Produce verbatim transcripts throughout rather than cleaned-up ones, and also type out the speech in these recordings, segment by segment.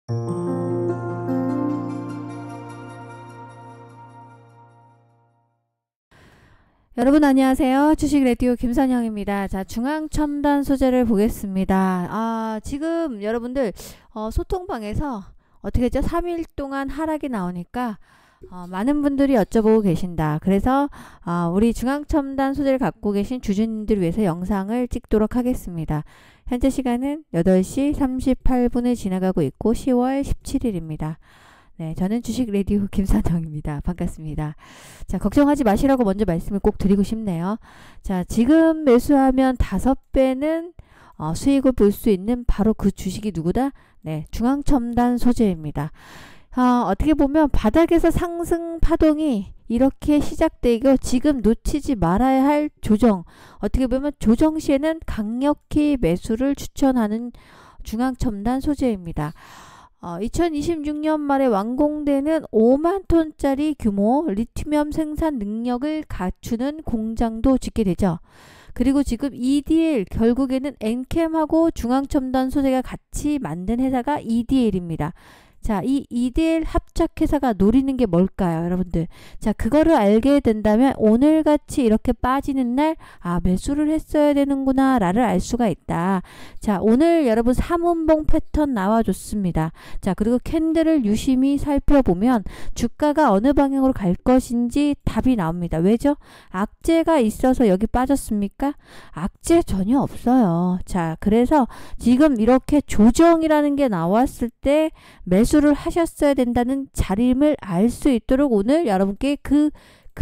여러분 안녕하세요. 주식 라디오 김선영입니다. 자, 중앙첨단 소재를 보겠습니다. 아, 지금 여러분들 어, 소통방에서 어떻게 했죠? 삼 일 동안 하락이 나오니까 어, 많은 분들이 여쭤보고 계신다. 그래서 어, 우리 중앙첨단 소재를 갖고 계신 주주님들을 위해서 영상을 찍도록 하겠습니다. 현재 시간은 여덟 시 삼십팔 분을 지나가고 있고 시월 십칠일입니다. 네, 저는 주식 라디오 김선영입니다. 반갑습니다. 자, 걱정하지 마시라고 먼저 말씀을 꼭 드리고 싶네요. 자, 지금 매수하면 다섯 배는 어, 수익을 볼 수 있는 바로 그 주식이 누구다? 네, 중앙첨단 소재입니다. 어, 어떻게 보면 바닥에서 상승 파동이 이렇게 시작되고 지금 놓치지 말아야 할 조정, 어떻게 보면 조정 시에는 강력히 매수를 추천하는 중앙첨단 소재입니다. 어, 이천이십육 년 말에 완공되는 오만 톤짜리 규모 리튬 생산 능력을 갖추는 공장도 짓게 되죠. 그리고 지금 이디엘, 결국에는 엔캠하고 중앙첨단 소재가 같이 만든 회사가 이디엘입니다. 자, 이 이디엘 합작회사가 노리는 게 뭘까요, 여러분들? 자, 그거를 알게 된다면 오늘같이 이렇게 빠지는 날, 아, 매수를 했어야 되는구나 라를 알 수가 있다. 자, 오늘 여러분 삼운봉 패턴 나와줬습니다. 자, 그리고 캔들을 유심히 살펴보면 주가가 어느 방향으로 갈 것인지 답이 나옵니다. 왜죠? 악재가 있어서 여기 빠졌습니까? 악재 전혀 없어요. 자, 그래서 지금 이렇게 조정이라는 게 나왔을 때 매수 매수를 하셨어야 된다는 자림을 알 수 있도록 오늘 여러분께 그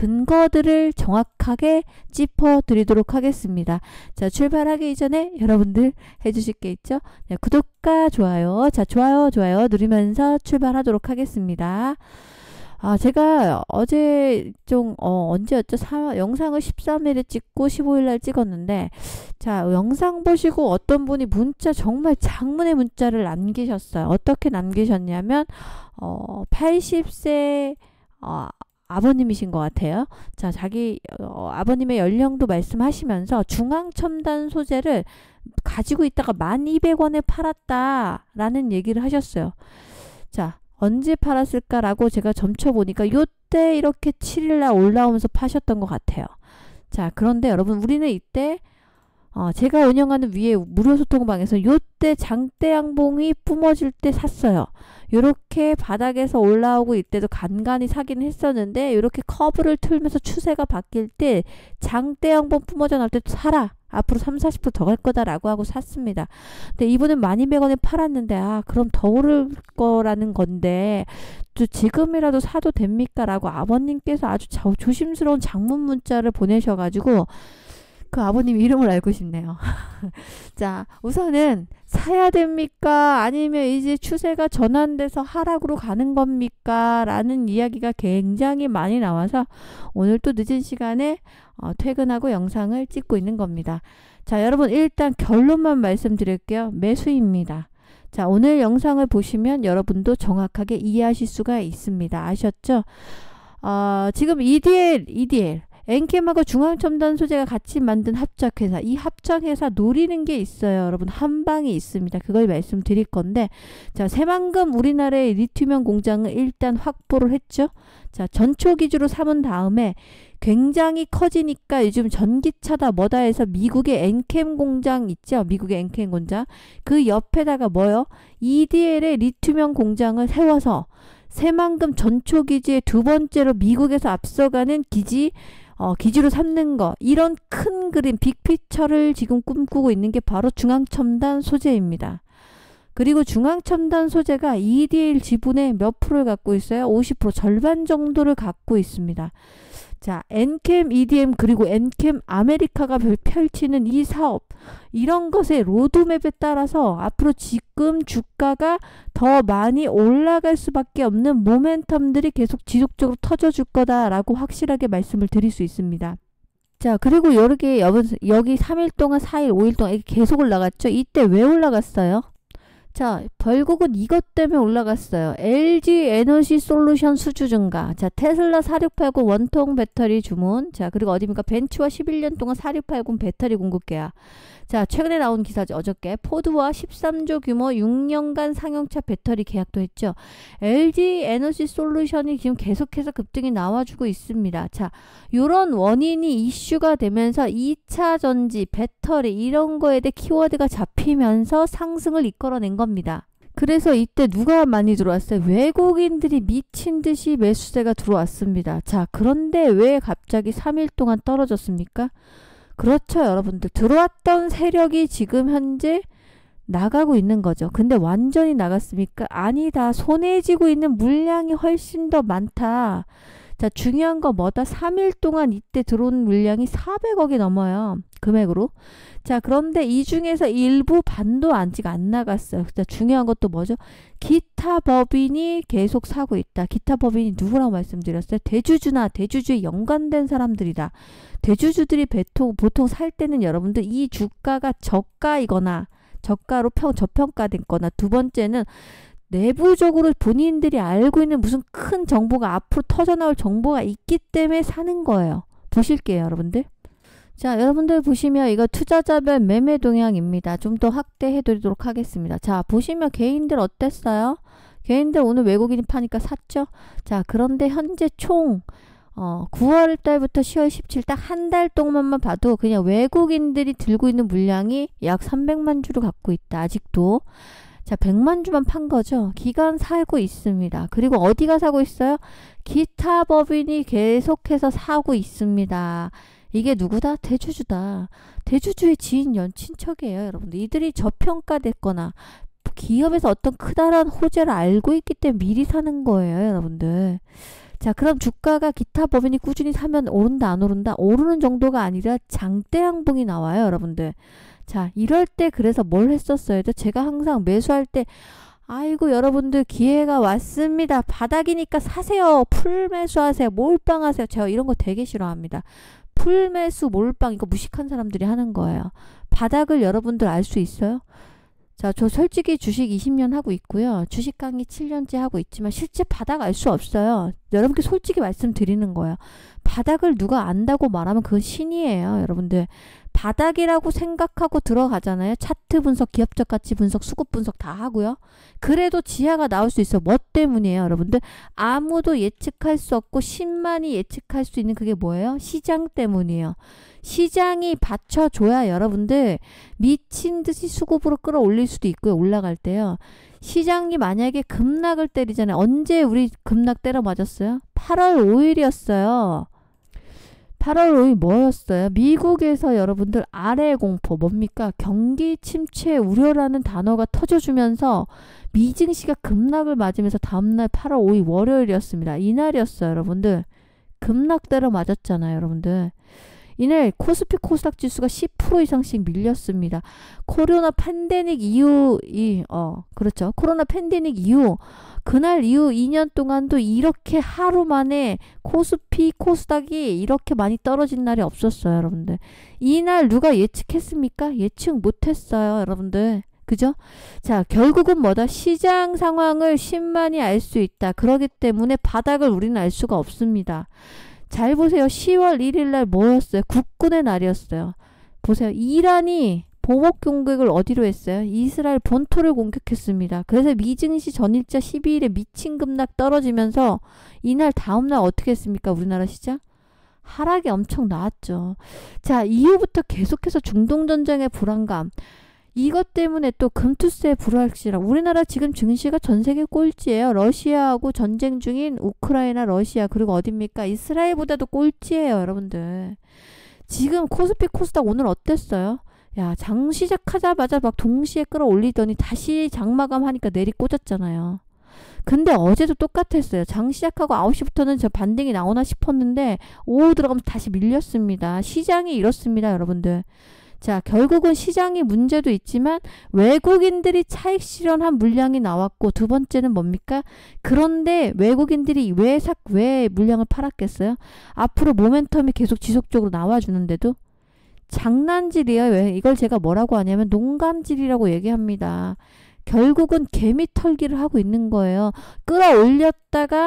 근거들을 정확하게 짚어드리도록 하겠습니다. 자, 출발하기 이전에 여러분들 해주실 게 있죠? 네, 구독과 좋아요, 자, 좋아요, 좋아요 누르면서 출발하도록 하겠습니다. 아, 제가 어제 좀, 어, 언제였죠? 사, 영상을 십삼 일에 찍고 십오 일날 찍었는데, 자, 영상 보시고 어떤 분이 문자, 정말 장문의 문자를 남기셨어요. 어떻게 남기셨냐면, 어, 팔십 세, 어, 아버님이신 것 같아요. 자, 자기, 어, 아버님의 연령도 말씀하시면서 중앙첨단 소재를 가지고 있다가 만 이백 원에 팔았다라는 얘기를 하셨어요. 자, 언제 팔았을까라고 제가 점쳐보니까 요때 이렇게 칠 일날 올라오면서 파셨던 것 같아요. 자, 그런데 여러분 우리는 이때 어, 제가 운영하는 위에 무료 소통방에서 요때 장대 양봉이 뿜어질 때 샀어요. 요렇게 바닥에서 올라오고 이때도 간간히 사긴 했었는데 요렇게 커브를 틀면서 추세가 바뀔 때 장대 양봉 뿜어져 나올 때 사라. 앞으로 삼, 사십 퍼센트 더 갈 거다라고 하고 샀습니다. 근데 이분은 만 이백 원에 팔았는데 아 그럼 더 오를 거라는 건데 또 지금이라도 사도 됩니까? 라고 아버님께서 아주 자, 조심스러운 장문 문자를 보내셔가지고 그 아버님 이름을 알고 싶네요. 자, 우선은 사야 됩니까? 아니면 이제 추세가 전환돼서 하락으로 가는 겁니까? 라는 이야기가 굉장히 많이 나와서 오늘 또 늦은 시간에 어, 퇴근하고 영상을 찍고 있는 겁니다. 자, 여러분 일단 결론만 말씀드릴게요. 매수입니다. 자, 오늘 영상을 보시면 여러분도 정확하게 이해하실 수가 있습니다. 아셨죠? 어, 지금 이디엘, 이디엘 엔캠하고 중앙첨단 소재가 같이 만든 합작회사, 이 합작회사 노리는 게 있어요. 여러분 한방이 있습니다. 그걸 말씀드릴 건데, 자, 새만금 우리나라의 리튬이온 공장을 일단 확보를 했죠. 자, 전초 기주로 삼은 다음에 굉장히 커지니까 요즘 전기차다 뭐다 해서 미국의 엔캠 공장 있죠. 미국의 엔캠 공장. 그 옆에다가 뭐요? 이디엘의 리튬이온 공장을 세워서 새만금 전초 기지의 두 번째로 미국에서 앞서가는 기지, 어, 기지로 삼는 거, 이런 큰 그림, 빅피처를 지금 꿈꾸고 있는 게 바로 중앙첨단 소재입니다. 그리고 중앙첨단 소재가 이디엘 지분의 몇 프로를 갖고 있어요? 오십 퍼센트, 절반 정도를 갖고 있습니다. 자, 엔캠, 이디엠 그리고 엔캠 아메리카가 펼치는 이 사업, 이런 것의 로드맵에 따라서 앞으로 지금 주가가 더 많이 올라갈 수밖에 없는 모멘텀들이 계속 지속적으로 터져줄 거다라고 확실하게 말씀을 드릴 수 있습니다. 자, 그리고 여기, 여기 삼 일 동안, 사 일, 오 일 동안 계속 올라갔죠? 이때 왜 올라갔어요? 자, 결국은 이것 때문에 올라갔어요. 엘지 에너지 솔루션 수주 증가. 자, 테슬라 사육팔공 원통 배터리 주문. 자, 그리고 어디입니까? 벤츠와 십일 년 동안 사육팔공 배터리 공급 계약. 자, 최근에 나온 기사죠. 어저께 포드와 십삼조 규모 육 년간 상용차 배터리 계약도 했죠. 엘지 에너지 솔루션이 지금 계속해서 급등이 나와주고 있습니다. 자, 요런 원인이 이슈가 되면서 이차 전지, 배터리 이런 거에 대해 키워드가 잡히면서 상승을 이끌어낸 겁니다. 그래서 이때 누가 많이 들어왔어요? 외국인들이 미친 듯이 매수세가 들어왔습니다. 자, 그런데 왜 갑자기 삼 일 동안 떨어졌습니까? 그렇죠, 여러분들. 들어왔던 세력이 지금 현재 나가고 있는 거죠. 근데 완전히 나갔습니까? 아니다. 손에 쥐고 있는 물량이 훨씬 더 많다. 자, 중요한 거 뭐다? 삼 일 동안 이때 들어온 물량이 사백억이 넘어요. 금액으로. 자, 그런데 이 중에서 일부 반도 아직 안 나갔어요. 자, 중요한 것도 뭐죠? 기타 법인이 계속 사고 있다. 기타 법인이 누구라고 말씀드렸어요? 대주주나 대주주에 연관된 사람들이다. 대주주들이 보통, 보통 살 때는 여러분들 이 주가가 저가이거나 저가로 평, 저평가됐거나 두 번째는 내부적으로 본인들이 알고 있는 무슨 큰 정보가 앞으로 터져나올 정보가 있기 때문에 사는 거예요. 보실게요, 여러분들. 자, 여러분들 보시면 이거 투자자별 매매 동향입니다. 좀 더 확대해 드리도록 하겠습니다. 자, 보시면 개인들 어땠어요? 개인들 오늘 외국인이 파니까 샀죠? 자, 그런데 현재 총 어, 구월 달부터 시월 십칠일 딱 한 달 동안만 봐도 그냥 외국인들이 들고 있는 물량이 약 삼백만 주를 갖고 있다. 아직도. 자, 백만 주만 판 거죠. 기간 사고 있습니다. 그리고 어디가 사고 있어요? 기타 법인이 계속해서 사고 있습니다. 이게 누구다? 대주주다. 대주주의 지인 연 친척이에요, 여러분들. 이들이 저평가됐거나 기업에서 어떤 크다란 호재를 알고 있기 때문에 미리 사는 거예요, 여러분들. 자, 그럼 주가가 기타 법인이 꾸준히 사면 오른다, 안 오른다? 오르는 정도가 아니라 장대 양봉이 나와요, 여러분들. 자, 이럴 때 그래서 뭘 했었어요? 제가 항상 매수할 때 아이고 여러분들 기회가 왔습니다. 바닥이니까 사세요. 풀매수하세요. 몰빵하세요. 제가 이런 거 되게 싫어합니다. 풀매수, 몰빵 이거 무식한 사람들이 하는 거예요. 바닥을 여러분들 알 수 있어요? 자, 저 솔직히 주식 이십 년 하고 있고요. 주식 강의 칠 년째 하고 있지만 실제 바닥 알 수 없어요. 여러분께 솔직히 말씀드리는 거예요. 바닥을 누가 안다고 말하면 그건 신이에요, 여러분들. 바닥이라고 생각하고 들어가잖아요. 차트 분석, 기업적 가치 분석, 수급 분석 다 하고요. 그래도 지하가 나올 수 있어요. 뭐 때문이에요, 여러분들? 아무도 예측할 수 없고 신만이 예측할 수 있는 그게 뭐예요? 시장 때문이에요. 시장이 받쳐줘야 여러분들 미친 듯이 수급으로 끌어올릴 수도 있고요. 올라갈 때요. 시장이 만약에 급락을 때리잖아요. 언제 우리 급락 때려 맞았어요? 팔월 오일이었어요. 팔월 오일 뭐였어요? 미국에서 여러분들 아래 공포 뭡니까? 경기 침체 우려라는 단어가 터져주면서 미증시가 급락을 맞으면서 다음날 팔월 오일 월요일이었습니다. 이날이었어요, 여러분들. 급락 때려 맞았잖아요, 여러분들. 이날 코스피 코스닥 지수가 십 퍼센트 이상씩 밀렸습니다. 코로나 팬데믹 이후 이 어 그렇죠. 코로나 팬데믹 이후 그날 이후 이 년 동안도 이렇게 하루 만에 코스피 코스닥이 이렇게 많이 떨어진 날이 없었어요, 여러분들. 이날 누가 예측했습니까? 예측 못했어요, 여러분들. 그죠? 자, 결국은 뭐다? 시장 상황을 신만이 알 수 있다. 그렇기 때문에 바닥을 우리는 알 수가 없습니다. 잘 보세요. 시월 일일 날 뭐였어요? 국군의 날이었어요. 보세요. 이란이 보복 공격을 어디로 했어요? 이스라엘 본토를 공격했습니다. 그래서 미증시 전일자 십이일에 미친 급락 떨어지면서 이날 다음날 어떻게 했습니까? 우리나라 시장? 하락이 엄청 나왔죠. 자, 이후부터 계속해서 중동전쟁의 불안감. 이것 때문에 또 금투세 불확실함. 우리나라 지금 증시가 전 세계 꼴찌예요. 러시아하고 전쟁 중인 우크라이나, 러시아 그리고 어딥니까? 이스라엘보다도 꼴찌예요, 여러분들. 지금 코스피 코스닥 오늘 어땠어요? 야, 장 시작하자마자 막 동시에 끌어올리더니 다시 장마감 하니까 내리 꽂았잖아요. 근데 어제도 똑같았어요. 장 시작하고 아홉 시부터는 저 반등이 나오나 싶었는데 오후 들어가면 다시 밀렸습니다. 시장이 이렇습니다, 여러분들. 자, 결국은 시장이 문제도 있지만 외국인들이 차익 실현한 물량이 나왔고 두 번째는 뭡니까? 그런데 외국인들이 왜 사, 왜 물량을 팔았겠어요? 앞으로 모멘텀이 계속 지속적으로 나와주는데도 장난질이에요. 왜? 이걸 제가 뭐라고 하냐면 농간질이라고 얘기합니다. 결국은 개미 털기를 하고 있는 거예요. 끌어올렸다가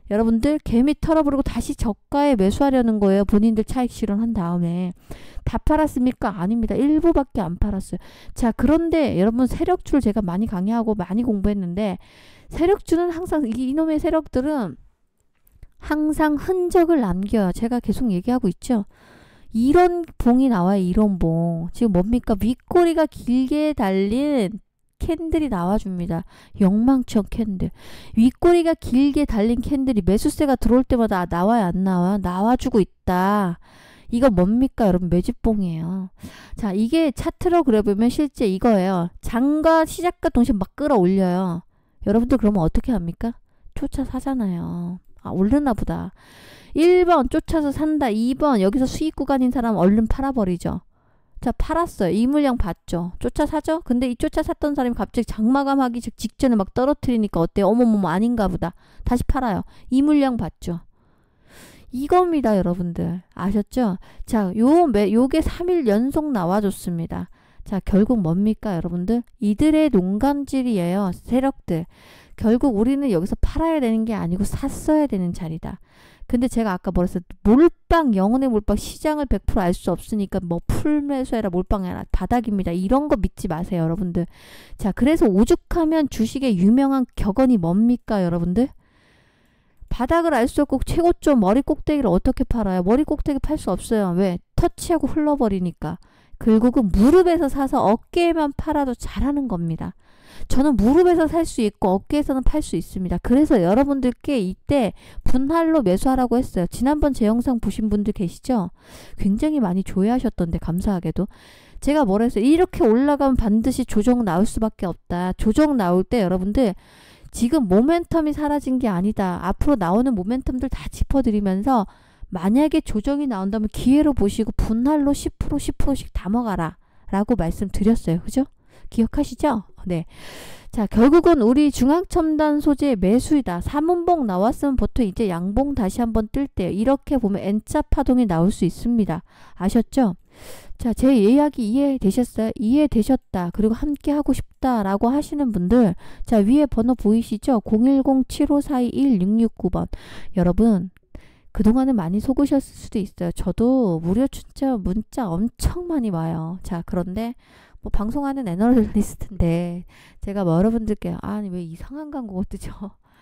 여러분들 개미 털어버리고 다시 저가에 매수하려는 거예요. 본인들 차익 실현한 다음에. 다 팔았습니까? 아닙니다. 일부밖에 안 팔았어요. 자, 그런데 여러분 세력주를 제가 많이 강의하고 많이 공부했는데 세력주는 항상 이, 이놈의 세력들은 항상 흔적을 남겨요. 제가 계속 얘기하고 있죠. 이런 봉이 나와요. 이런 봉. 지금 뭡니까? 윗꼬리가 길게 달린 캔들이 나와줍니다. 영망청 캔들. 윗꼬리가 길게 달린 캔들이 매수세가 들어올 때마다 나와요? 안 나와요? 나와주고 있다. 이거 뭡니까? 여러분 매집봉이에요. 자, 이게 차트로 그려보면 실제 이거예요. 장과 시작과 동시에 막 끌어올려요. 여러분들 그러면 어떻게 합니까? 쫓아 사잖아요. 아, 오르나 보다. 일 번 쫓아서 산다. 이 번 여기서 수익 구간인 사람 얼른 팔아버리죠. 자, 팔았어요. 이 물량 봤죠. 쫓아 사죠. 근데 이 쫓아 샀던 사람이 갑자기 장마감하기 직전에 막 떨어뜨리니까 어때요? 어머머머 아닌가 보다. 다시 팔아요. 이 물량 봤죠. 이겁니다, 여러분들. 아셨죠? 자, 요, 매, 요게 삼 일 연속 나와줬습니다. 자, 결국 뭡니까, 여러분들? 이들의 농간질이에요. 세력들. 결국 우리는 여기서 팔아야 되는 게 아니고 샀어야 되는 자리다. 근데 제가 아까 뭐랬어요? 몰빵, 영혼의 몰빵, 시장을 백 퍼센트 알 수 없으니까 뭐 풀매수해라, 몰빵해라, 바닥입니다. 이런 거 믿지 마세요, 여러분들. 자, 그래서 오죽하면 주식의 유명한 격언이 뭡니까, 여러분들? 바닥을 알 수 없고 최고점 머리 꼭대기를 어떻게 팔아요? 머리 꼭대기 팔 수 없어요. 왜? 터치하고 흘러버리니까. 결국은 무릎에서 사서 어깨에만 팔아도 잘하는 겁니다. 저는 무릎에서 살 수 있고 어깨에서는 팔 수 있습니다. 그래서 여러분들께 이때 분할로 매수하라고 했어요. 지난번 제 영상 보신 분들 계시죠? 굉장히 많이 조회하셨던데 감사하게도. 제가 뭐라 했어요? 이렇게 올라가면 반드시 조정 나올 수밖에 없다. 조정 나올 때 여러분들 지금 모멘텀이 사라진 게 아니다. 앞으로 나오는 모멘텀들 다 짚어드리면서 만약에 조정이 나온다면 기회로 보시고 분할로 십 퍼센트 십 퍼센트씩 담아가라 라고 말씀드렸어요. 그죠? 기억하시죠? 네. 자, 결국은 우리 중앙첨단 소재 매수이다. 삼운봉 나왔으면 보통 이제 양봉 다시 한번 뜰 때요. 이렇게 보면 N자 파동이 나올 수 있습니다. 아셨죠? 자, 제 이야기 이해되셨어요? 이해되셨다. 그리고 함께 하고 싶다 라고 하시는 분들, 자, 위에 번호 보이시죠? 공일공 칠오사이 일육육구 번. 여러분, 그동안은 많이 속으셨을 수도 있어요. 저도 무료 진짜 문자 엄청 많이 와요. 자, 그런데 뭐 방송하는 애널리스트인데 제가 뭐 여러분들께 아니 왜 이상한 광고가 뜨죠?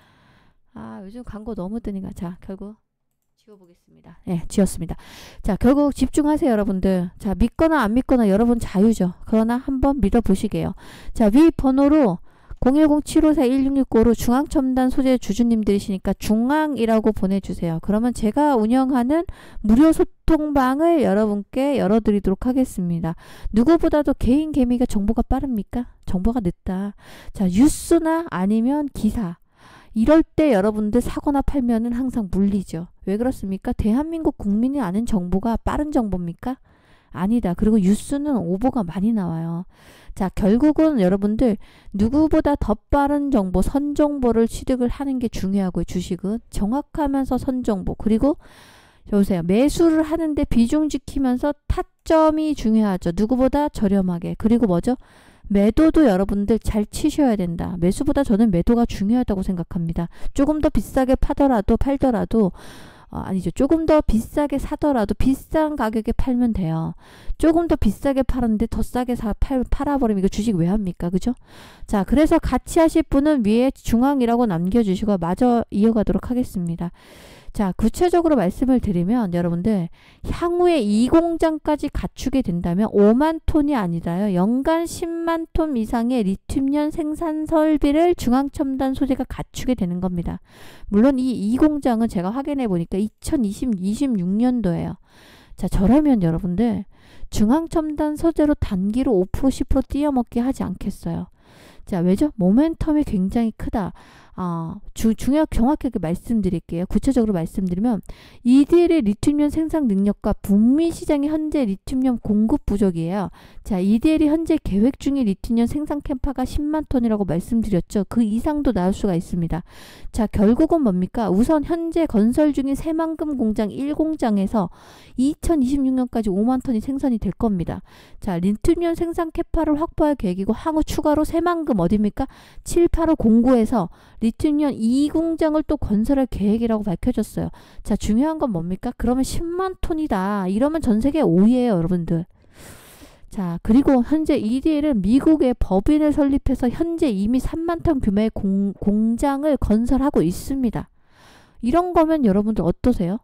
아, 요즘 광고 너무 뜨니까. 자, 결국 지워보겠습니다. 예, 네, 지웠습니다. 자, 결국 집중하세요, 여러분들. 자, 믿거나 안 믿거나 여러분 자유죠. 그러나 한번 믿어보시게요. 자, 위 번호로 공일공 칠오사이 일육육구로 중앙첨단 소재 주주님들이시니까 중앙이라고 보내주세요. 그러면 제가 운영하는 무료 소통방을 여러분께 열어드리도록 하겠습니다. 누구보다도 개인 개미가 정보가 빠릅니까? 정보가 늦다. 자, 뉴스나 아니면 기사. 이럴 때 여러분들 사거나 팔면은 항상 물리죠. 왜 그렇습니까? 대한민국 국민이 아는 정보가 빠른 정보입니까? 아니다. 그리고 뉴스는 오보가 많이 나와요. 자, 결국은 여러분들 누구보다 더 빠른 정보, 선정보를 취득을 하는 게 중요하고요. 주식은 정확하면서 선정보, 그리고 보세요. 매수를 하는데 비중 지키면서 타점이 중요하죠. 누구보다 저렴하게. 그리고 뭐죠? 매도도 여러분들 잘 치셔야 된다. 매수보다 저는 매도가 중요하다고 생각합니다. 조금 더 비싸게 파더라도 팔더라도 어, 아니죠. 조금 더 비싸게 사더라도 비싼 가격에 팔면 돼요. 조금 더 비싸게 팔았는데 더 싸게 사, 팔, 팔아버리면 이거 주식 왜 합니까? 그죠? 자, 그래서 같이 하실 분은 위에 중앙이라고 남겨주시고 마저 이어가도록 하겠습니다. 자, 구체적으로 말씀을 드리면 여러분들 향후에 이 공장까지 갖추게 된다면 오만 톤이 아니라요. 연간 십만 톤 이상의 리튬이온 생산 설비를 중앙첨단 소재가 갖추게 되는 겁니다. 물론 이 이 공장은 제가 확인해 보니까 이천이십육 년도예요. 자, 저라면 여러분들 중앙첨단 소재로 단기로 오 퍼센트 십 퍼센트 띄어먹기 하지 않겠어요. 자, 왜죠? 모멘텀이 굉장히 크다. 어, 주, 중요 정확하게 말씀드릴게요. 구체적으로 말씀드리면 이들의 리튬이온 생산 능력과 북미 시장의 현재 리튬이온 공급 부족이에요. 자, 이들이 현재 계획 중인 리튬이온 생산 캐파가 십만 톤이라고 말씀드렸죠. 그 이상도 나올 수가 있습니다. 자, 결국은 뭡니까? 우선 현재 건설 중인 새만금 공장 일 공장에서 이천이십육 년까지 오만 톤이 생산이 될 겁니다. 자, 리튬이온 생산 캐파를 확보할 계획이고 향후 추가로 세 새만금 어딥니까? 칠팔오공구에서 리튬이온 이 공장을 또 건설할 계획이라고 밝혀졌어요. 자, 중요한 건 뭡니까? 그러면 십만 톤이다. 이러면 전 세계 오 위예요, 여러분들. 자, 그리고 현재 이디엘은 미국에 법인을 설립해서 현재 이미 삼만 톤 규모의 공, 공장을 건설하고 있습니다. 이런 거면 여러분들 어떠세요?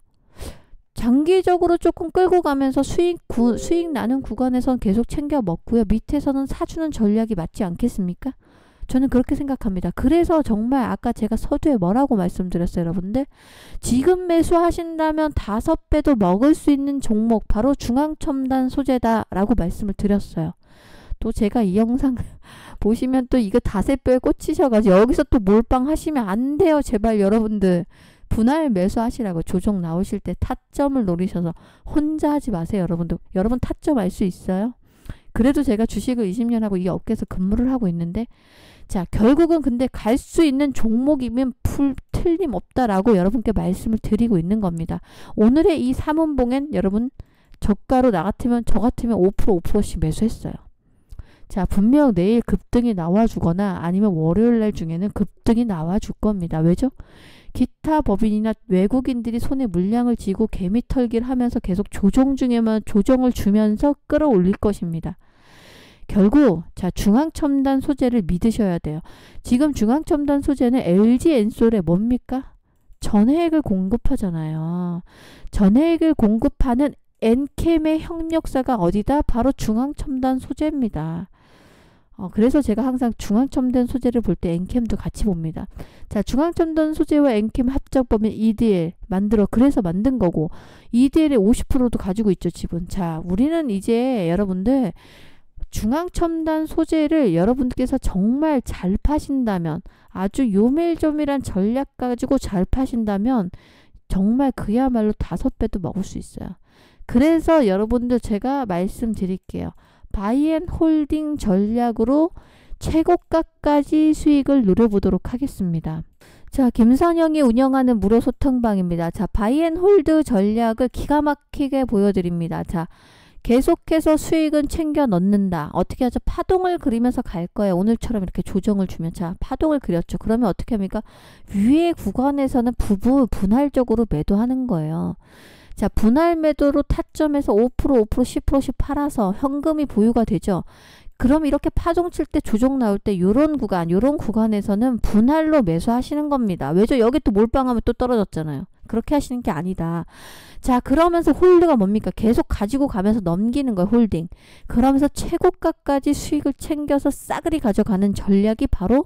장기적으로 조금 끌고 가면서 수익, 구, 수익 나는 구간에선 계속 챙겨 먹고요. 밑에서는 사주는 전략이 맞지 않겠습니까? 저는 그렇게 생각합니다. 그래서 정말 아까 제가 서두에 뭐라고 말씀드렸어요, 여러분들? 지금 매수하신다면 다섯 배도 먹을 수 있는 종목 바로 중앙첨단 소재다라고 말씀을 드렸어요. 또 제가 이 영상 보시면 또 이거 다세뼈에 꽂히셔가지고 여기서 또 몰빵하시면 안 돼요. 제발 여러분들. 분할 매수하시라고. 조정 나오실 때 타점을 노리셔서 혼자 하지 마세요, 여러분들. 여러분 타점 알 수 있어요? 그래도 제가 주식을 이십 년 하고 이 업계에서 근무를 하고 있는데, 자, 결국은 근데 갈 수 있는 종목이면 풀 틀림없다라고 여러분께 말씀을 드리고 있는 겁니다. 오늘의 이 삼운봉엔 여러분 저가로 나 같으면 저 같으면 오 퍼센트 오 퍼센트씩 매수했어요. 자, 분명 내일 급등이 나와주거나 아니면 월요일 날 중에는 급등이 나와줄 겁니다. 왜죠? 기타 법인이나 외국인들이 손에 물량을 쥐고 개미털기를 하면서 계속 조정 중에만 조정을 주면서 끌어올릴 것입니다. 결국 자, 중앙첨단 소재를 믿으셔야 돼요. 지금 중앙첨단 소재는 엘지엔솔에 뭡니까? 전해액을 공급하잖아요. 전해액을 공급하는 엔캠의 협력사가 어디다? 바로 중앙첨단 소재입니다. 어, 그래서 제가 항상 중앙첨단 소재를 볼 때 엔캠도 같이 봅니다. 자, 중앙첨단 소재와 엔캠 합작 보면 이디엘 만들어 그래서 만든 거고 이디엘의 오십 퍼센트도 가지고 있죠, 지분. 자, 우리는 이제 여러분들 중앙첨단 소재를 여러분들께서 정말 잘 파신다면, 아주 요밀조밀한 전략 가지고 잘 파신다면 정말 그야말로 다섯 배도 먹을 수 있어요. 그래서 여러분들 제가 말씀드릴게요. 바이앤홀딩 전략으로 최고가까지 수익을 누려보도록 하겠습니다. 자, 김선영이 운영하는 무료 소통방입니다. 자, 바이앤홀드 전략을 기가 막히게 보여드립니다. 자, 계속해서 수익은 챙겨 넣는다. 어떻게 하죠? 파동을 그리면서 갈 거예요. 오늘처럼 이렇게 조정을 주면. 자, 파동을 그렸죠. 그러면 어떻게 합니까? 위의 구간에서는 부부 분할적으로 매도하는 거예요. 자, 분할 매도로 타점에서 오 퍼센트, 오 퍼센트, 십 퍼센트씩 팔아서 현금이 보유가 되죠. 그럼 이렇게 파동 칠 때 조정 나올 때 요런 구간, 요런 구간에서는 분할로 매수하시는 겁니다. 왜죠? 여기 또 몰빵하면 또 떨어졌잖아요. 그렇게 하시는 게 아니다. 자, 그러면서 홀드가 뭡니까? 계속 가지고 가면서 넘기는 거예요, 홀딩. 그러면서 최고가까지 수익을 챙겨서 싸그리 가져가는 전략이 바로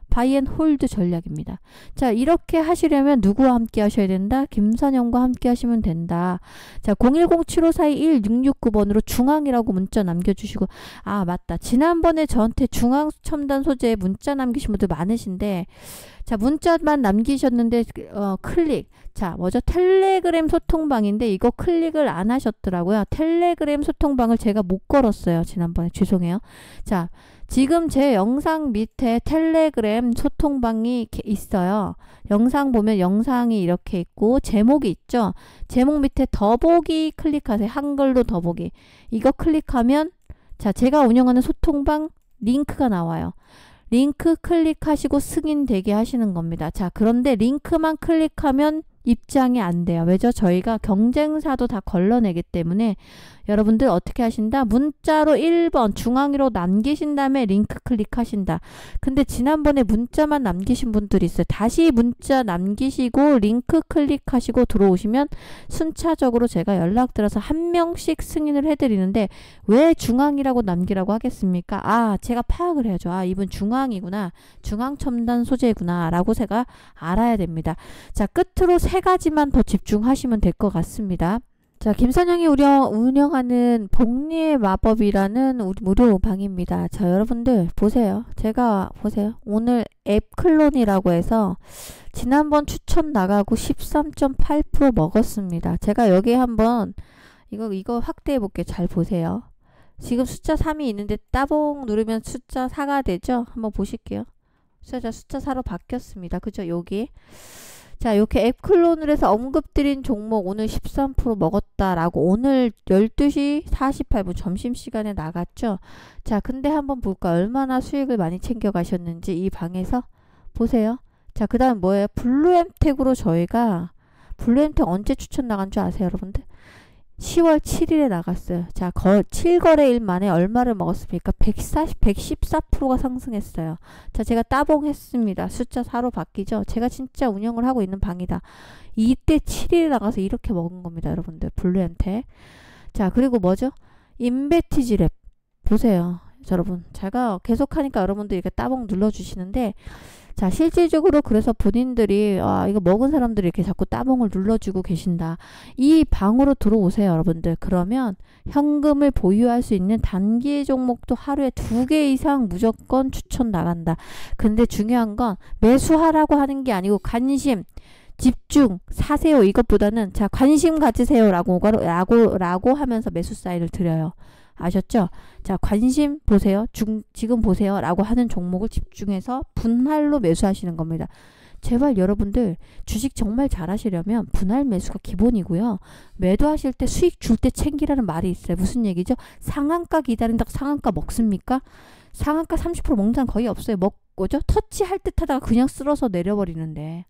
바이앤홀드 전략입니다. 자, 이렇게 하시려면 누구와 함께 하셔야 된다? 김선영과 함께 하시면 된다. 자, 공일공 칠오사이 일육육구 번으로 중앙이라고 문자 남겨주시고, 아, 맞다. 지난번에 저한테 중앙첨단 소재 문자 남기신 분들 많으신데, 자, 문자만 남기셨는데 어, 클릭. 자, 뭐죠? 텔레그램 소통방인데 이거 클릭을 안 하셨더라고요. 텔레그램 소통방을 제가 못 걸었어요, 지난번에. 죄송해요. 자, 지금 제 영상 밑에 텔레그램 소통방이 있어요. 영상 보면 영상이 이렇게 있고 제목이 있죠. 제목 밑에 더보기 클릭하세요. 한글로 더보기. 이거 클릭하면 자, 제가 운영하는 소통방 링크가 나와요. 링크 클릭하시고 승인되게 하시는 겁니다. 자, 그런데 링크만 클릭하면 입장이 안 돼요. 왜죠? 저희가 경쟁사도 다 걸러내기 때문에 여러분들 어떻게 하신다? 문자로 일 번 중앙으로 남기신 다음에 링크 클릭하신다. 근데 지난번에 문자만 남기신 분들이 있어요. 다시 문자 남기시고 링크 클릭하시고 들어오시면 순차적으로 제가 연락드려서 한 명씩 승인을 해드리는데 왜 중앙이라고 남기라고 하겠습니까? 아, 제가 파악을 해야죠. 아, 이분 중앙이구나. 중앙첨단 소재구나 라고 제가 알아야 됩니다. 자, 끝으로 세 가지만 더 집중하시면 될 것 같습니다. 자, 김선영이 운영, 운영하는 복리의 마법이라는 우리 무료 방입니다. 자, 여러분들 보세요. 제가 보세요. 오늘 앱 클론이라고 해서 지난번 추천 나가고 십삼 점 팔 퍼센트 먹었습니다. 제가 여기 한번 이거 이거 확대해 볼게요. 잘 보세요. 지금 숫자 삼이 있는데 따봉 누르면 숫자 사가 되죠? 한번 보실게요. 숫자 숫자 사로 바뀌었습니다. 그죠? 여기. 자, 이렇게 앱 클론을 해서 언급드린 종목 오늘 십삼 퍼센트 먹었다라고 오늘 열두 시 사십팔 분 점심시간에 나갔죠. 자, 근데 한번 볼까? 얼마나 수익을 많이 챙겨 가셨는지 이 방에서 보세요. 자, 그 다음 뭐예요? 블루엠텍으로 저희가 블루엠텍 언제 추천 나간 줄 아세요, 여러분들? 시월 칠일에 나갔어요. 자, 거, 칠 거래일 만에 얼마를 먹었습니까? 백사십, 백십사 퍼센트가 상승했어요. 자, 제가 따봉했습니다. 숫자 사로 바뀌죠? 제가 진짜 운영을 하고 있는 방이다. 이때 칠일에 나가서 이렇게 먹은 겁니다, 여러분들. 블루엠텍. 자, 그리고 뭐죠? 인베티지랩. 보세요. 자, 여러분. 제가 계속 하니까 여러분들 이렇게 따봉 눌러주시는데, 자, 실질적으로 그래서 본인들이 아, 이거 먹은 사람들이 이렇게 자꾸 따봉을 눌러주고 계신다. 이 방으로 들어오세요, 여러분들. 그러면 현금을 보유할 수 있는 단기 종목도 하루에 두 개 이상 무조건 추천 나간다. 근데 중요한 건 매수하라고 하는 게 아니고 관심, 집중, 사세요 이것보다는 자, 관심 가지세요 라고, 라고, 라고 하면서 매수 사인을 드려요. 아셨죠? 자, 관심 보세요. 중, 지금 보세요. 라고 하는 종목을 집중해서 분할로 매수하시는 겁니다. 제발 여러분들 주식 정말 잘하시려면 분할 매수가 기본이고요. 매도하실 때 수익 줄 때 챙기라는 말이 있어요. 무슨 얘기죠? 상한가 기다린다고 상한가 먹습니까? 상한가 삼십 퍼센트 먹는 사람 거의 없어요. 먹고죠? 터치할 듯 하다가 그냥 쓸어서 내려버리는데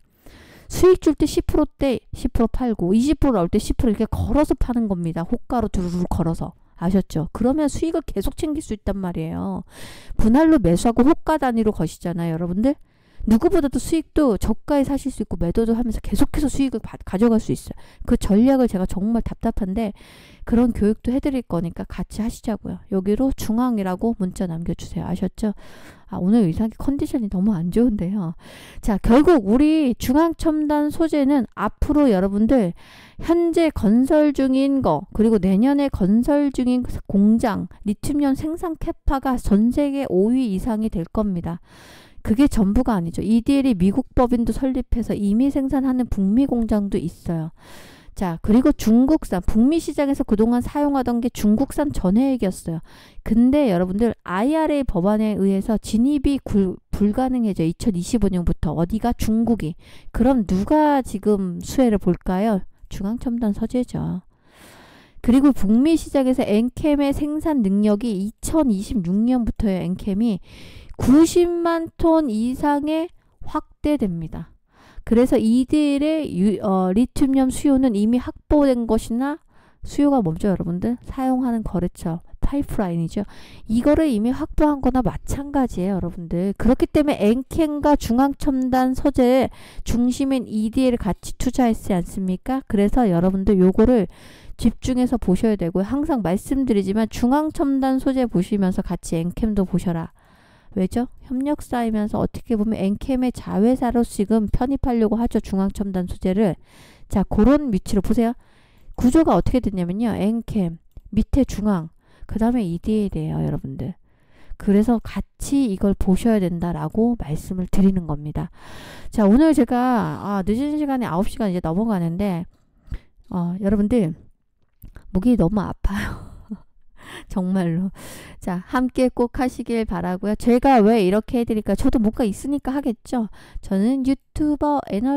수익 줄 때 십 퍼센트대 십 퍼센트 팔고 이십 퍼센트 나올 때 십 퍼센트 이렇게 걸어서 파는 겁니다. 호가로 두루루 걸어서. 아셨죠? 그러면 수익을 계속 챙길 수 있단 말이에요. 분할로 매수하고 호가 단위로 거시잖아요, 여러분들. 누구보다도 수익도 저가에 사실 수 있고 매도도 하면서 계속해서 수익을 바, 가져갈 수 있어요. 그 전략을 제가 정말 답답한데 그런 교육도 해드릴 거니까 같이 하시자고요. 여기로 중앙이라고 문자 남겨주세요. 아셨죠? 아, 오늘 의상이 컨디션이 너무 안 좋은데요. 자, 결국 우리 중앙첨단 소재는 앞으로 여러분들 현재 건설 중인 거 그리고 내년에 건설 중인 공장 리튬이온 생산 캐파가 전 세계 오 위 이상이 될 겁니다. 그게 전부가 아니죠. 이디엘이 미국 법인도 설립해서 이미 생산하는 북미 공장도 있어요. 자, 그리고 중국산, 북미 시장에서 그동안 사용하던 게 중국산 전해액이었어요. 근데 여러분들 아이알에이 법안에 의해서 진입이 굴, 불가능해져. 이천이십오 년부터. 어디가? 중국이. 그럼 누가 지금 수혜를 볼까요? 중앙첨단 서재죠. 그리고 북미 시장에서 엔캠의 생산 능력이 이천이십육 년부터요. 엔캠이 구십만 톤 이상의 확대됩니다. 그래서 이디엘의 유, 어, 리튬이온 수요는 이미 확보된 것이나 수요가 뭐죠, 여러분들? 사용하는 거래처, 파이프라인이죠. 이거를 이미 확보한 거나 마찬가지예요, 여러분들. 그렇기 때문에 엔캠과 중앙첨단 소재의 중심인 이디엘을 같이 투자했지 않습니까? 그래서 여러분들 요거를 집중해서 보셔야 되고요. 항상 말씀드리지만 중앙첨단 소재 보시면서 같이 엔캠도 보셔라. 왜죠? 협력 쌓이면서 어떻게 보면 엔캠의 자회사로 지금 편입하려고 하죠. 중앙첨단 소재를. 자, 그런 위치로 보세요. 구조가 어떻게 됐냐면요. 엔캠, 밑에 중앙, 그 다음에 이디엘이에요, 여러분들. 그래서 같이 이걸 보셔야 된다라고 말씀을 드리는 겁니다. 자, 오늘 제가 아, 늦은 시간에 아홉 시간 이제 넘어가는데 어, 여러분들 목이 너무 아파요. 정말로. 자, 함께 꼭 하시길 바라고요. 제가 왜 이렇게 해드릴까? 저도 뭔가 있으니까 하겠죠. 저는 유튜버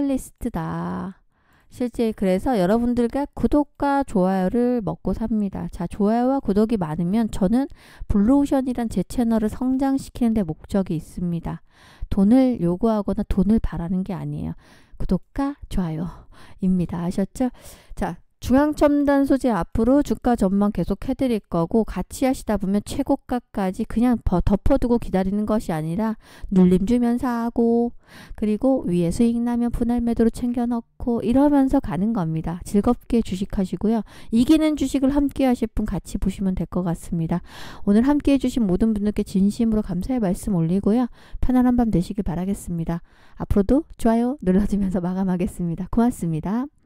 애널리스트다. 실제 그래서 여러분들과 구독과 좋아요를 먹고 삽니다. 자, 좋아요와 구독이 많으면 저는 블루오션이란 제 채널을 성장시키는 데 목적이 있습니다. 돈을 요구하거나 돈을 바라는 게 아니에요. 구독과 좋아요입니다. 아셨죠? 자, 중앙첨단 소재 앞으로 주가 전망 계속 해드릴 거고 같이 하시다 보면 최고가까지 그냥 덮어두고 기다리는 것이 아니라 눌림 주면 사고 그리고 위에 수익 나면 분할 매도로 챙겨 넣고 이러면서 가는 겁니다. 즐겁게 주식하시고요. 이기는 주식을 함께 하실 분 같이 보시면 될 것 같습니다. 오늘 함께 해주신 모든 분들께 진심으로 감사의 말씀 올리고요. 편안한 밤 되시길 바라겠습니다. 앞으로도 좋아요 눌러주면서 마감하겠습니다. 고맙습니다.